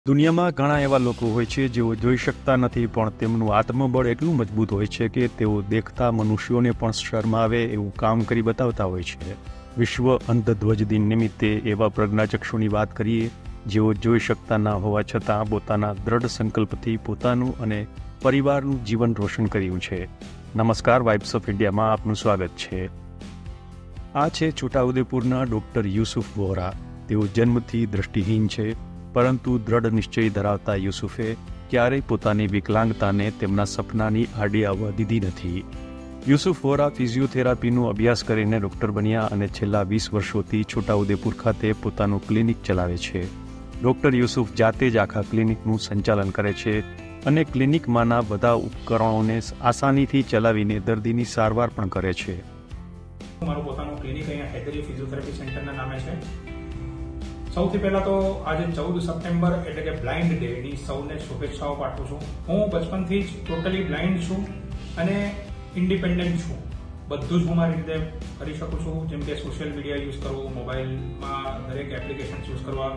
દુનિયામાં ઘણા એવા લોકો હોય છે જેઓ જોઈ શકતા નથી, પણ તેમનું આત્મબળ એટલું મજબૂત હોય છે કે તેઓ દેખતા મનુષ્યોને પણ શરમાવે એવું કામ કરી બતાવતા હોય છે. વિશ્વ અંધધ્વજ દિન નિમિત્તે એવા પ્રજ્ઞાચક્ષુની વાત કરીએ જેઓ જોઈ શકતા ના હોવા છતાં પોતાના દ્રઢ સંકલ્પથી પોતાનું અને પરિવારનું જીવન રોશન કર્યું છે. નમસ્કાર, વાઇબ્સ ઓફ ઇન્ડિયામાં આપનું સ્વાગત છે. આ છે છોટાઉદેપુરના ડૉક્ટર યુસુફ વોરા. તેઓ જન્મથી દૃષ્ટિહીન છે, પરંતુ દ્રઢ નિશ્ચય ધરાવતા યુસુફે ક્યારેય પોતાની વિકલાંગતાને તેમના સપનાની આડી આવવા દીધી નથી. યુસુફ વોરા ફિઝિયોથેરાપીનો અભ્યાસ કરીને ડૉક્ટર બન્યા અને છેલ્લા 20 વર્ષોથી છોટાઉદેપુર ખાતે પોતાનું ક્લિનિક ચલાવે છે. ડૉક્ટર યુસુફ જાતે જ આખા ક્લિનિકનું સંચાલન કરે છે અને ક્લિનિકમાંના બધા ઉપકરણોને આસાનીથી ચલાવીને દર્દીની સારવાર પણ કરે છે. મારું પોતાનું ક્લિનિક અહીંયા હૈદરી ફિઝિયોથેરાપી સેન્ટરના નામે છે. સૌથી પહેલા તો આજે 14 સપ્ટેમ્બર એટલે કે બ્લાઇન્ડ ડેની સૌને શુભેચ્છાઓ પાઠવું છું. હું બચપનથી જ ટોટલી બ્લાઇન્ડ છું અને ઇન્ડિપેન્ડન્ટ છું. બધું જ હું મારી રીતે કરી શકું છું, જેમ કે સોશિયલ મીડિયા યુઝ કરવું, મોબાઈલમાં દરેક એપ્લિકેશન યુઝ કરવા,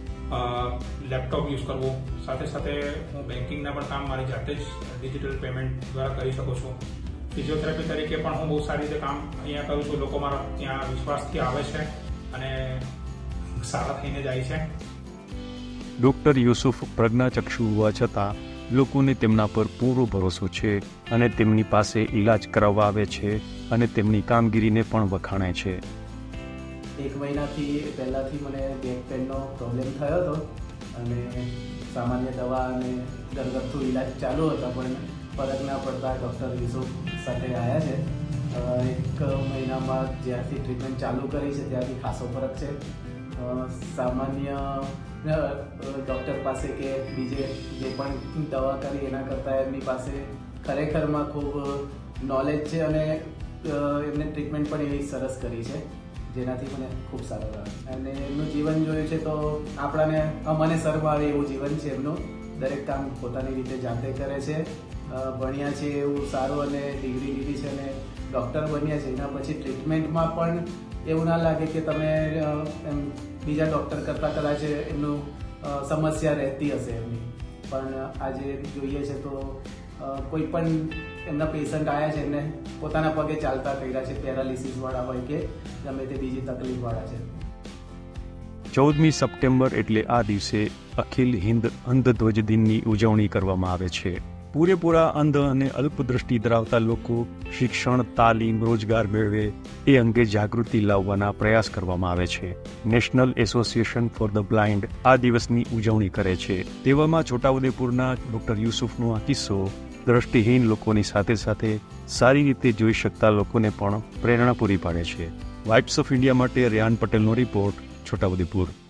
લેપટોપ યુઝ કરવું. સાથે સાથે હું બેન્કિંગના પણ કામ મારી જાતે જ ડિજિટલ પેમેન્ટ દ્વારા કરી શકું છું. ફિઝિયોથેરાપી તરીકે પણ હું બહુ સારી રીતે કામ અહીંયા કરું છું. લોકો મારા ત્યાં વિશ્વાસથી આવે છે અને સારા થઈને જાય છે. ડૉક્ટર યુસુફ પ્રજ્ઞાચક્ષુ હોવા છતાં લોકોને તેમના પર પૂરો ભરોસો છે અને તેમની પાસે ઈલાજ કરાવવા આવે છે અને તેમની કામગીરીને પણ વખાણે છે. 1 મહિનાથી પહેલાંથી મને બેક પેનનો પ્રોબ્લેમ થયો હતો અને સામાન્ય દવા અને ઘરગથ્થુ ઈલાજ ચાલુ હતા, પણ ફરક ના પડતા ડૉક્ટર યુસુફ સાથે આવ્યા છે. 1 મહિનામાં જ્યારથી ટ્રીટમેન્ટ ચાલુ કરી છે ત્યારથી ખાસો ફરક છે. સામાન્ય ડૉક્ટર પાસે કે બીજે જે પણ દવા કરી એના કરતાં એમની પાસે ખરેખરમાં ખૂબ નોલેજ છે અને એમને ટ્રીટમેન્ટ પણ એવી સરસ કરી છે, જેનાથી મને ખૂબ સારું લાગે. અને એમનું જીવન જોયું છે તો અમને શરમ આવે એવું જીવન છે એમનું. દરેક કામ પોતાની રીતે જાતે કરે છે. ભણ્યા છે એવું સારું અને ડિગ્રી લીધી છે અને ડૉક્ટર બન્યા છે. એના પછી ટ્રીટમેન્ટમાં પણ એવું ના લાગે કે તમે એમ બીજા ડૉક્ટર કરતાં કદાચ એમનું સમસ્યા રહેતી હશે એમની. પણ આજે જોઈએ છે તો કોઈ પણ એમના પેશન્ટ આવ્યા છે એમને પોતાના પગે ચાલતા કર્યા છે, પેરાલિસિસવાળા હોય કે ગમે તે બીજી તકલીફવાળા છે. 14મી સપ્ટેમ્બર એટલે આ દિવસે અખિલ હિન્દ અંધધ્વજ દિનની ઉજવણી કરવામાં આવે છે. પૂરેપૂરા અંધ અને અલ્પદ્રષ્ટિ ધરાવતા લોકો શિક્ષણ, તાલીમ, રોજગાર મેળવે એ અંગે જાગૃતિ લાવવાના પ્રયાસ કરવામાં આવે છે. National association for the blind આ દિવસની ઉજવણી કરે છે. તેવામાં છોટાઉદેપુરના ડૉક્ટર યુસુફનો આ કિસ્સો દ્રષ્ટિહીન લોકોની સાથે સાથે સારી રીતે જોઈ શકતા લોકોને પણ પ્રેરણા પૂરી પાડે છે. વાઇબ્સ ઓફ ઇન્ડિયા માટે રેહાન પટેલનો રિપોર્ટ, છોટાઉદેપુર.